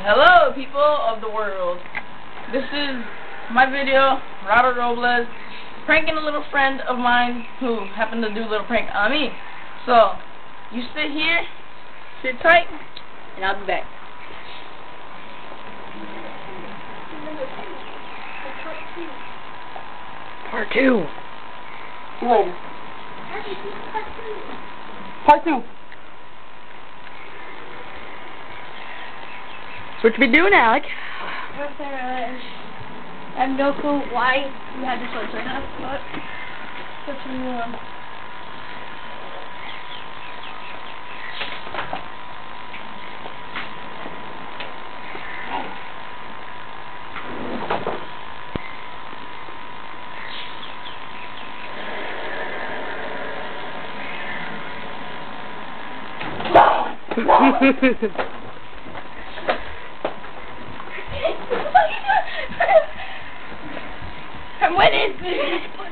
Hello, people of the world. This is my video, Rado Robles, pranking a little friend of mine who happened to do a little prank on me. So, you sit here, sit tight, and I'll be back. Part 2. See you later. Part 2. So what you been doing, Alec? I have no clue why we had this one turned up, but what's the new one? I'm winning!